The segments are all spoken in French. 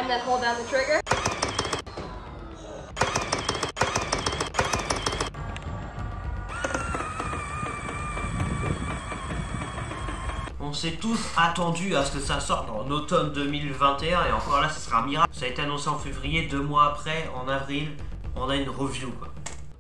and then hold down the trigger. On s'est tous attendus à ce que ça sorte en automne 2021 et encore là ça sera un miracle. Ça a été annoncé en février, 2 mois après, en avril, on a une review quoi.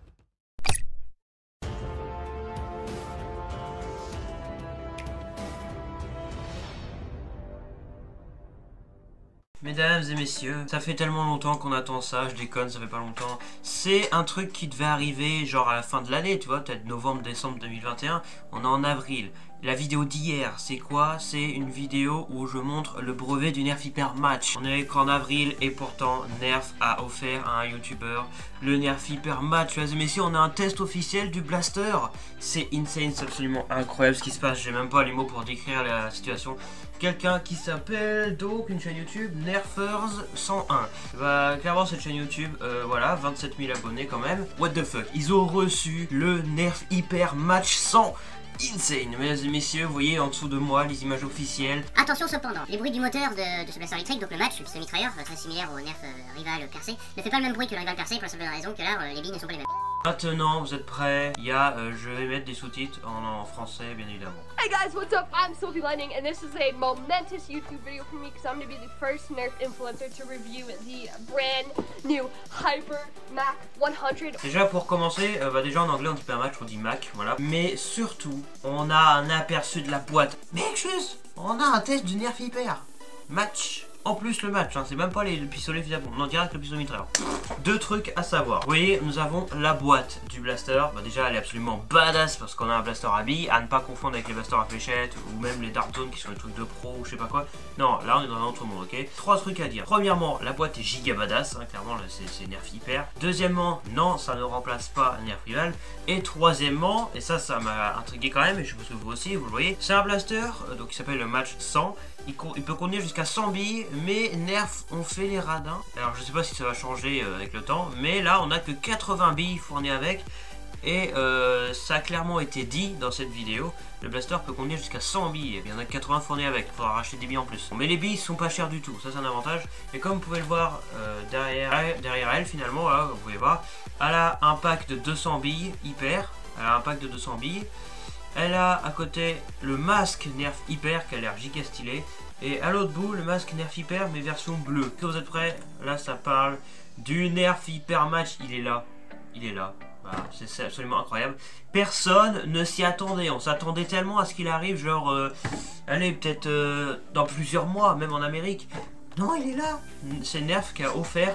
Mesdames et messieurs, ça fait tellement longtemps qu'on attend ça, je déconne, ça fait pas longtemps. C'est un truc qui devait arriver genre à la fin de l'année, tu vois, peut-être novembre, décembre 2021, on est en avril. La vidéo d'hier, c'est quoi? C'est une vidéo où je montre le brevet du Nerf Hyper Match. On est qu'en avril et pourtant Nerf a offert à un youtubeur le Nerf Hyper Match. Mesdames et messieurs, on a un test officiel du blaster. C'est insane, c'est absolument incroyable ce qui se passe, j'ai même pas les mots pour décrire la situation. Quelqu'un qui s'appelle donc une chaîne YouTube Nerfers 101. Bah clairement cette chaîne YouTube, voilà, 27 000 abonnés quand même. What the fuck, ils ont reçu le Nerf Hyper Match 100. Insane, mesdames et messieurs, vous voyez en dessous de moi les images officielles. Attention cependant, les bruits du moteur de ce blaster électrique, donc le match, ce mitrailleur, très similaire au Nerf rival percé, ne fait pas le même bruit que le rival percé pour la simple raison que là, les billes ne sont pas les mêmes. Maintenant, vous êtes prêts? Il y a, je vais mettre des sous-titres en français, bien évidemment. Hey guys, what's up? I'm Sophie Lightning, and this is a momentous YouTube video for me because I'm going to be the first Nerf influencer to review the brand new Hyper Mac 100. Déjà pour commencer, déjà en anglais on dit pas Match, on dit Mac, voilà. Mais surtout, on a un aperçu de la boîte. Mais juste, on a un test du Nerf Hyper Match. En plus le match, hein, c'est même pas les pistolets filables, on en direct le pistolet mitrailleur. Deux trucs à savoir. Vous voyez, nous avons la boîte du blaster. Bah déjà elle est absolument badass parce qu'on a un blaster à billes, à ne pas confondre avec les blasters à fléchettes ou même les Dark Zone qui sont des trucs de pro ou je sais pas quoi. Non, là on est dans un autre monde, ok. Trois trucs à dire. Premièrement, la boîte est giga badass, hein, clairement c'est Nerf Hyper. Deuxièmement, non, ça ne remplace pas Nerf Rival. Et troisièmement, et ça m'a intrigué quand même, et je pense que vous aussi, vous le voyez, c'est un blaster donc qui s'appelle le Match 100. Il peut contenir jusqu'à 100 billes, mais Nerf ont fait les radins. Alors je sais pas si ça va changer avec le temps, mais là on a que 80 billes fournies avec. Et ça a clairement été dit dans cette vidéo, le blaster peut contenir jusqu'à 100 billes, et il y en a 80 fournies avec, il faudra racheter des billes en plus. Mais les billes sont pas chères du tout, ça c'est un avantage. Et comme vous pouvez le voir derrière elle finalement, là, vous pouvez voir, elle a un pack de 200 billes hyper, elle a un pack de 200 billes. Elle a à côté le masque Nerf Hyper qui a l'air giga stylé. Et à l'autre bout, le masque Nerf Hyper mais version bleue. Est-ce que vous êtes prêts? Là, ça parle du Nerf Hyper Match. Il est là. Il est là. Voilà, c'est absolument incroyable. Personne ne s'y attendait. On s'attendait tellement à ce qu'il arrive, genre, allez, peut-être dans plusieurs mois, même en Amérique. Non, il est là. C'est Nerf qui a offert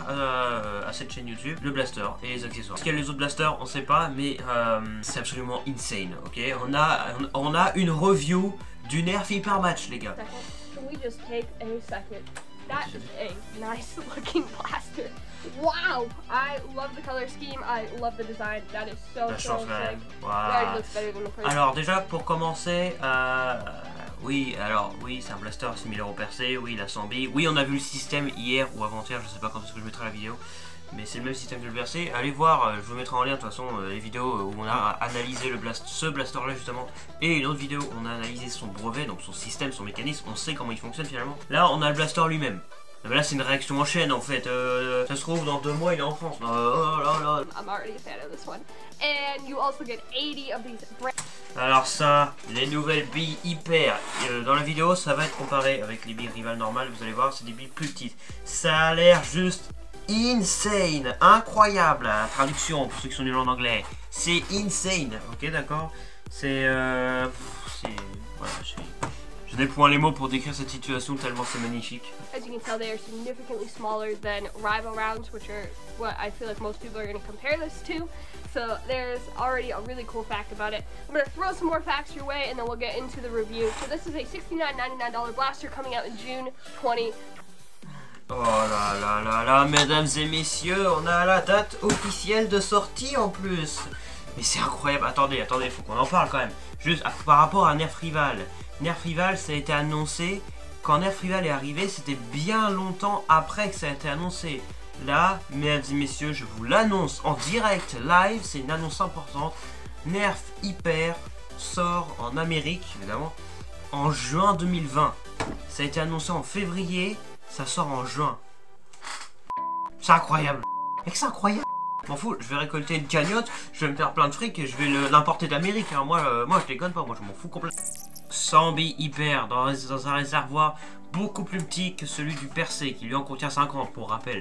à cette chaîne YouTube le blaster et les accessoires. Quels les autres blasters, on sait pas, mais c'est absolument insane, ok. On a une review du Nerf Hyper Match, les gars. Can we just take a second? That is a nice looking blaster. Wow! I love the color scheme, I love the design. That is so sick. Wow. Yeah, it looks better than the first. Alors déjà pour commencer, oui, c'est un blaster similaire au percé, oui, il a 100 billes. Oui, on a vu le système hier ou avant-hier, je sais pas quand est-ce que je mettrai la vidéo. Mais c'est le même système que le percé. Allez voir, je vous mettrai en lien de toute façon les vidéos où on a analysé ce blaster là justement. Et une autre vidéo où on a analysé son brevet, donc son système, son mécanisme, on sait comment il fonctionne finalement. Là on a le blaster lui-même. Là c'est une réaction en chaîne en fait, ça se trouve dans 2 mois il est en France. Oh là là. I'm already a fan of this one. And you also get 80 of these. Alors ça, les nouvelles billes hyper, dans la vidéo ça va être comparé avec les billes rivales normales, vous allez voir c'est des billes plus petites. Ça a l'air juste insane, incroyable, la traduction pour ceux qui sont nuls en anglais, c'est insane, ok d'accord. Voilà, je n'ai point les mots pour décrire cette situation tellement c'est magnifique. As you can tell, they are significantly smaller than rival rounds, which are what I feel like most people are going to compare this to. So there's already a really cool fact about it. I'm going to throw some more facts your way and then we'll get into the review. So this is a $69.99 blaster coming out in June 20. Oh là là là là, mesdames et messieurs, on a la date officielle de sortie en plus. Mais c'est incroyable, attendez, il faut qu'on en parle quand même. Juste par rapport à Nerf Rival. Nerf Rival, ça a été annoncé, quand Nerf Rival est arrivé, c'était bien longtemps après que ça a été annoncé. Là, mesdames et messieurs, je vous l'annonce en direct, live, c'est une annonce importante. Nerf Hyper sort en Amérique, évidemment, en juin 2020. Ça a été annoncé en février, ça sort en juin. C'est incroyable. Mec, c'est incroyable. Je m'en fous, je vais récolter une cagnotte, je vais me faire plein de fric et je vais l'importer d'Amérique. Hein. Moi je déconne pas, moi je m'en fous complètement. 100 billes hyper dans un réservoir beaucoup plus petit que celui du percé qui lui en contient 50 pour rappel.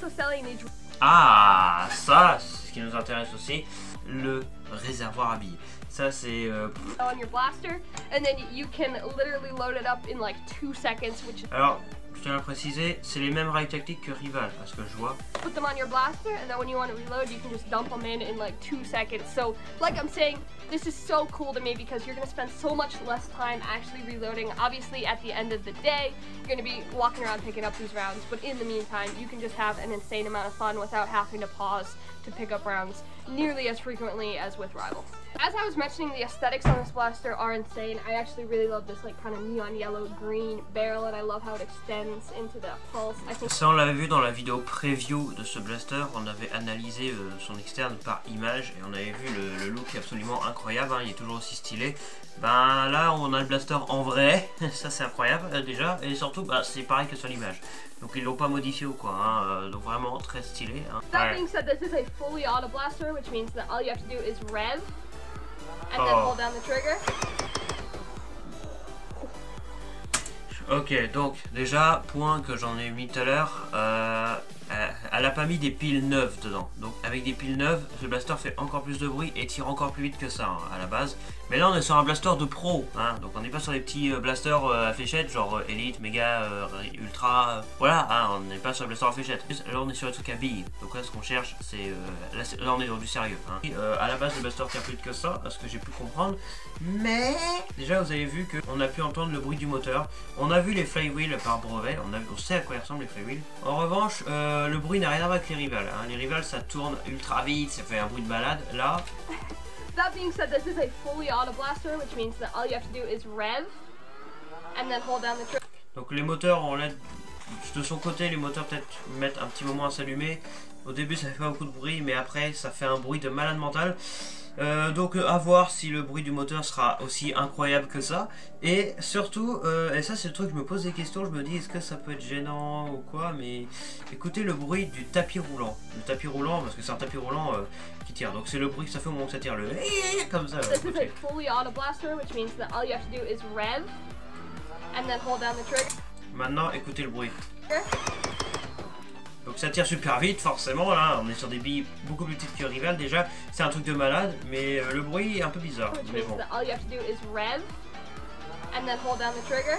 Ah, ça c'est ce qui nous intéresse aussi, le réservoir à billes. Ça c'est on your blaster and then you can literally load it up in like 2 seconds, which is... Alors, je tiens à préciser, c'est les mêmes règles tactiques que Rival, parce que je vois. Put them on your blaster, and then when you want to reload, you can just dump them in like 2 seconds. So, like I'm saying, this is so cool to me because you're going to spend so much less time actually reloading. Obviously, at the end of the day, you're going to be walking around picking up these rounds, but in the meantime, you can just have an insane amount of fun without having to pause to pick up rounds nearly as frequently as with Rival. As I was mentioning, the aesthetics on this blaster are insane. I actually really love this like kind of neon yellow green barrel, and I love how it extends into the pulse. I think... Ça on l'avait vu dans la vidéo preview de ce blaster, on avait analysé son externe par image et on avait vu le look absolument incroyable, hein, il est toujours aussi stylé. Ben là on a le blaster en vrai, ça c'est incroyable déjà, et surtout bah, c'est pareil que sur l'image. Donc ils l'ont pas modifié ou quoi, hein, donc vraiment très stylé. Hein. That being said, this is a fully auto blaster, which means that all you have to do is rev and then hold down the trigger. Ok, donc déjà, point que j'en ai mis tout à l'heure, elle a pas mis des piles neuves dedans. Donc avec des piles neuves, ce blaster fait encore plus de bruit et tire encore plus vite que ça hein, à la base. Mais là on est sur un blaster de pro, hein, donc on n'est pas sur des petits blasters à fléchettes genre Elite, Mega, Ultra, voilà, hein, on n'est pas sur le blaster à fléchettes. Là on est sur un truc à billes, donc là ce qu'on cherche c'est, là on est dans du sérieux. Hein. À la base le blaster tire plus vite que ça, à ce que j'ai pu comprendre, mais déjà vous avez vu qu'on a pu entendre le bruit du moteur, on a vu les flywheels par brevet, on sait à quoi ils ressemblent les flywheels. En revanche, le bruit n'a rien à voir avec les rivals, hein. Les rivals ça tourne ultra vite, ça fait un bruit de balade, là... That being said, this is a fully auto blaster, which means that all you have to do is rev and then hold down the trigger. Donc les moteurs, on l'aide de son côté, les moteurs peut-être mettent un petit moment à s'allumer. Au début ça fait pas beaucoup de bruit, mais après ça fait un bruit de malade mental. Donc à voir si le bruit du moteur sera aussi incroyable que ça. Et surtout, et ça c'est le truc, je me pose des questions, je me dis est-ce que ça peut être gênant ou quoi, mais écoutez le bruit du tapis roulant. Le tapis roulant, parce que c'est un tapis roulant qui tire, donc c'est le bruit que ça fait au moment que ça tire, le comme ça. This is a fully auto blaster, which means that all you have to do is rev and then hold down the trigger. Maintenant écoutez le bruit. Donc ça tire super vite forcément, là on est sur des billes beaucoup plus petites que Rival déjà, c'est un truc de malade, mais le bruit est un peu bizarre, mais bon. All you have to do is rev and then hold down the trigger.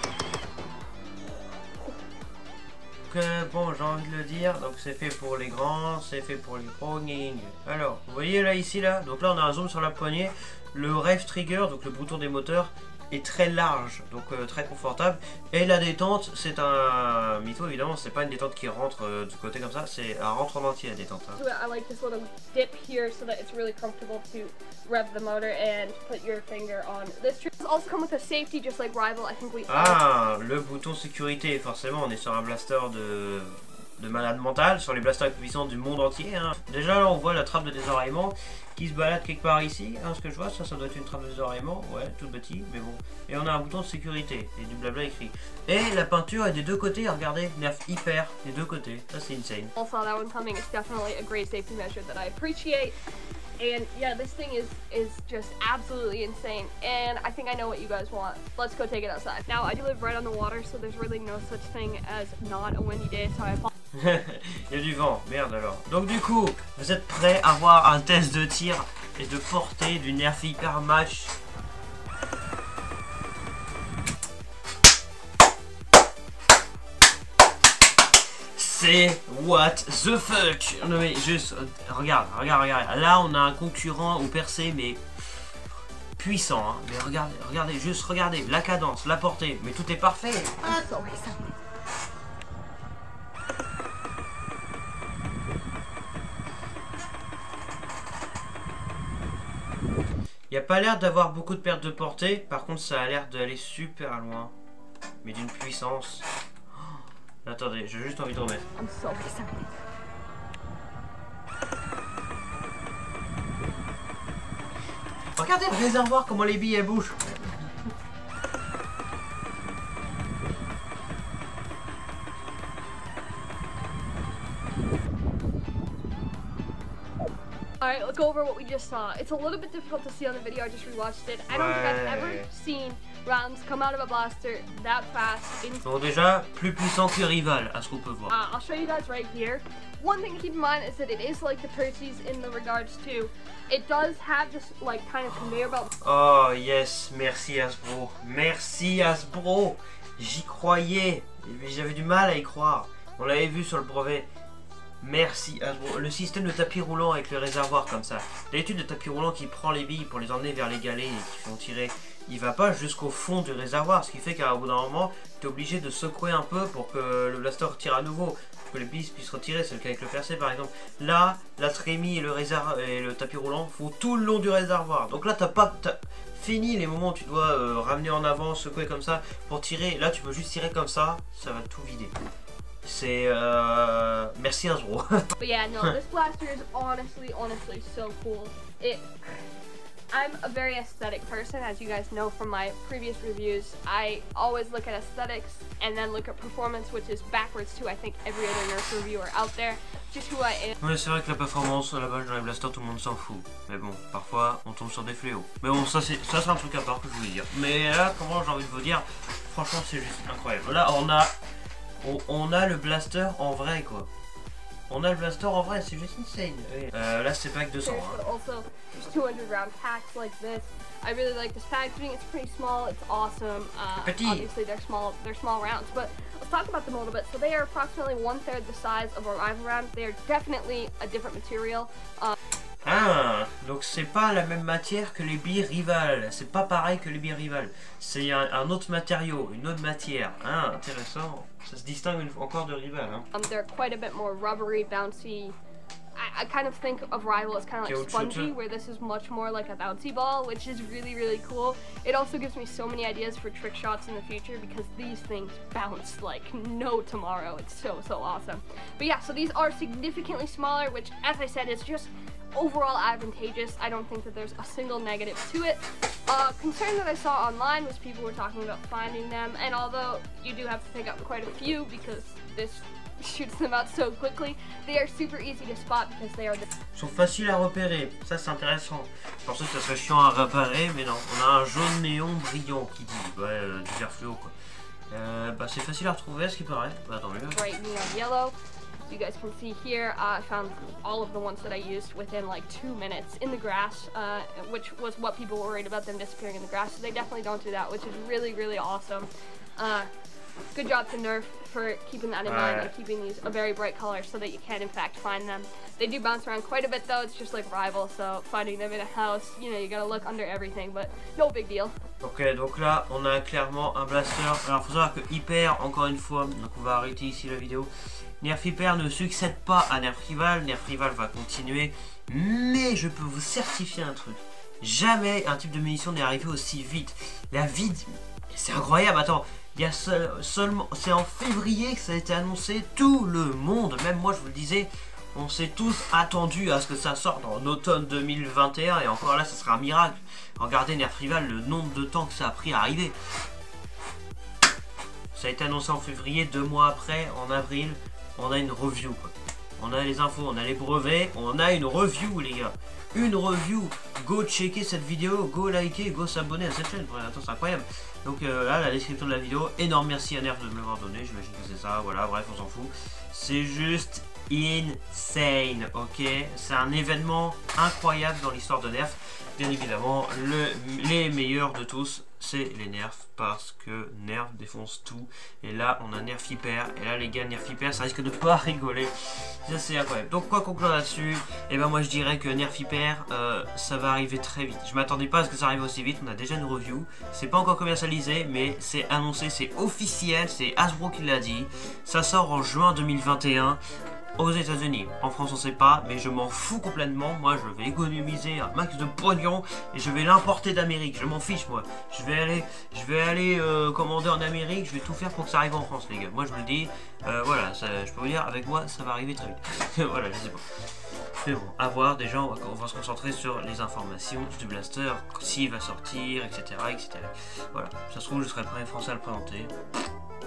Bon j'ai envie de le dire, donc c'est fait pour les grands, c'est fait pour les pros. Alors, vous voyez là ici là, donc là on a un zoom sur la poignée, le rev trigger, donc le bouton des moteurs, est très large, donc très confortable, et la détente c'est un mytho évidemment, c'est pas une détente qui rentre du côté comme ça, c'est un rentre en entier la détente. Hein. I like this little dip here so that it's really comfortable to rev the motor and put your finger on this. This also come with a safety just like Rival. I think we le bouton sécurité, forcément on est sur un blaster de malade mental, sur les blasters les plus puissants du monde entier. Hein. Déjà là on voit la trappe de désoreillement qui se balade quelque part ici, hein, ce que je vois, ça doit être une trappe de désoreillement, ouais, tout petit, mais bon. Et on a un bouton de sécurité, et du blabla écrit. Et la peinture est des deux côtés, regardez, nerf hyper, des deux côtés, ça c'est insane. I saw that one coming, it's definitely a great safety measure that I appreciate. And yeah, this thing is just absolutely insane, and I think I know what you guys want. Let's go take it outside. Now, I do live right on the water, so there's really no such thing as not a windy day, so I apologize. Il y a du vent, merde alors. Donc du coup, vous êtes prêts à voir un test de tir et de portée du Nerf Hyper Match? C'est what the fuck? Non mais juste, regarde. Là on a un concurrent au percé mais puissant, hein. Mais regardez, la cadence, la portée, mais tout est parfait. Il n'y a pas l'air d'avoir beaucoup de perte de portée, par contre ça a l'air d'aller super loin, mais d'une puissance. Oh, attendez, j'ai juste envie de remettre. Regardez le réservoir, comment les billes elles bougent. Alright, let's go over what we just saw. It's a little bit difficult to see on the video, I just rewatched it. I don't think I've ever seen rounds come out of a blaster that fast. Bon, déjà, plus puissant que Rival, à ce qu'on peut voir. I'll show you guys right here. One thing to keep in mind is that it is like the Percy's in the regards to, it does have this like kind of conveyor belt. Oh yes, merci Hasbro. Merci Hasbro. J'y croyais. J'avais du mal à y croire. On l'avait vu sur le brevet. Merci Hasbro. Le système de tapis roulant avec le réservoir comme ça. D'habitude, le tapis roulant qui prend les billes pour les emmener vers les galets et qui font tirer, il va pas jusqu'au fond du réservoir. Ce qui fait qu'à bout d'un moment, tu es obligé de secouer un peu pour que le blaster tire à nouveau. Pour que les billes puissent retirer. C'est le cas avec le percé par exemple. Là, la trémie et le tapis roulant font tout le long du réservoir. Donc là, t'as fini les moments où tu dois ramener en avant, secouer comme ça pour tirer. Là, tu peux juste tirer comme ça va tout vider. C'est merci Hasbro. But yeah, no, this blaster is honestly so cool. I'm a very aesthetic person, as you guys know from my previous reviews. I always look at aesthetics and then look at performance, which is backwards to I think every other Nerf reviewer out there. Just who I am. Oui, c'est vrai que la performance à la base dans les blasters, tout le monde s'en fout. Mais bon, parfois on tombe sur des fléaux. Mais bon, ça c'est un truc à part que je voulais dire. Mais là, comment j'ai envie de vous dire, franchement c'est juste incroyable. Là on a le blaster en vrai quoi. On a le blaster en vrai, c'est juste insane. Là c'est pack 200. But also, there's 200 round packs like this. I really like this packaging. It's pretty small. It's awesome. Obviously they're small rounds, but let's talk about them a little bit. So they are approximately 1/3 the size of a rival round. They are definitely a different material. Ah, donc c'est pas la même matière que les billes Rival, c'est pas pareil que les billes Rival, c'est un autre matériau, une autre matière. Ah, intéressant, ça se distingue encore de Rival. Hein. They're quite a bit more rubbery, bouncy. I kind of think of Rival as kind of like spongy, where this is much more like a bouncy ball, which is really cool. It also gives me so many ideas for trick shots in the future because these things bounce like no tomorrow. It's so awesome. But yeah, so these are significantly smaller, which as I said is just overall advantageous. I don't think that there's a single negative to it. Concern that I saw online was people were talking about finding them, and although you do have to pick up quite a few because this shoots them out so quickly, they are super easy to spot because they are Ils sont faciles à repérer, ça c'est intéressant. Je pensais que ça serait chiant à réparer, mais non, on a un jaune néon brillant qui dit, ouais, du vert fluo quoi. Bah c'est facile à retrouver ce qui paraît, bah tant mieux. Bright neon yellow. You guys can see here, I found all of the ones that I used within like 2 minutes in the grass, which was what people were worried about them disappearing in the grass. So they definitely don't do that, which is really awesome. Good job to Nerf for keeping that in mind and keeping these a very bright color so that you can in fact find them. They do bounce around quite a bit though, it's just like Rival, so finding them in a house, you know, you gotta look under everything, but no big deal. Ok, donc là on a clairement un blaster. Alors faut savoir que Hyper, encore une fois, donc on va arrêter ici la vidéo. Nerf Hyper ne succède pas à Nerf Rival, Nerf Rival va continuer, mais je peux vous certifier un truc. Jamais un type de munition n'est arrivé aussi vite. La vie, c'est incroyable, attends. Il y a seulement, c'est en février que ça a été annoncé, tout le monde, même moi je vous le disais, on s'est tous attendus à ce que ça sorte en automne 2021 et encore là ça sera un miracle. Regardez Nerf Rival, le nombre de temps que ça a pris à arriver. Ça a été annoncé en février, 2 mois après, en avril, on a une review quoi. On a les infos, on a les brevets, on a une review les gars. Une review, go checker cette vidéo, go liker, go s'abonner à cette chaîne, attends c'est incroyable. Donc là la description de la vidéo, énorme merci à Nerf de me l'avoir donné, j'imagine que c'est ça, voilà bref on s'en fout. C'est juste insane, ok, c'est un événement incroyable dans l'histoire de Nerf. Bien évidemment les meilleurs de tous c'est les Nerf parce que Nerf défonce tout et là on a Nerf Hyper et là les gars Nerf Hyper ça risque de pas rigoler, ça c'est incroyable. Donc quoi conclure là-dessus, et ben moi je dirais que Nerf Hyper ça va arriver très vite. Je m'attendais pas à ce que ça arrive aussi vite, on a déjà une review, c'est pas encore commercialisé mais c'est annoncé, c'est officiel, c'est Hasbro qui l'a dit, ça sort en juin 2021 aux États-Unis. En France on sait pas, mais je m'en fous complètement. Moi je vais économiser un max de pognon et je vais l'importer d'Amérique. Je m'en fiche moi. Je vais aller commander en Amérique. Je vais tout faire pour que ça arrive en France les gars. Moi je vous le dis. Voilà, ça, je peux vous dire avec moi ça va arriver très vite. Voilà, je sais pas. Mais bon, à voir. Déjà on va se concentrer sur les informations du blaster, s'il va sortir, etc., etc. Voilà. Ça se trouve je serai le premier français à le présenter.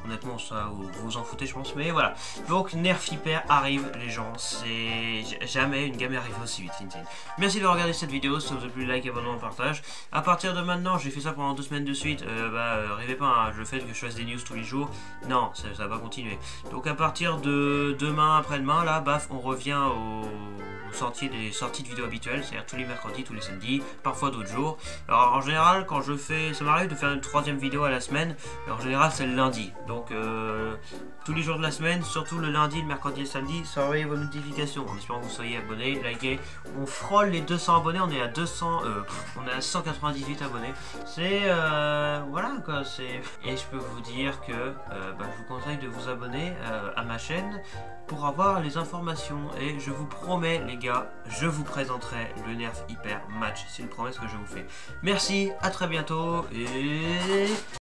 honnêtement ça vous vous en foutez je pense, mais voilà. Donc Nerf Hyper arrive les gens, c'est jamais une gamme est arrivée aussi vite. Merci de regarder cette vidéo, si ça vous a plu, like, abonnement, partage. À partir de maintenant, j'ai fait ça pendant 2 semaines de suite, rêvez pas, hein, le fait que je fasse des news tous les jours, non, ça va pas continuer. Donc à partir de demain, après-demain, là, baf, on revient des sorties de vidéos habituelles, c'est-à-dire tous les mercredis, tous les samedis, parfois d'autres jours. Alors en général, quand je fais, ça m'arrive de faire une 3e vidéo à la semaine, mais en général c'est le lundi. Donc tous les jours de la semaine, surtout le lundi, le mercredi et le samedi, surveillez vos notifications. En espérant que vous soyez abonnés, likez. On frôle les 200 abonnés, on est à 198 abonnés. C'est voilà quoi, c'est. Et je peux vous dire que je vous conseille de vous abonner à ma chaîne pour avoir les informations, et je vous promets les gars, je vous présenterai le Nerf Hyper Match, c'est une promesse que je vous fais. Merci, à très bientôt et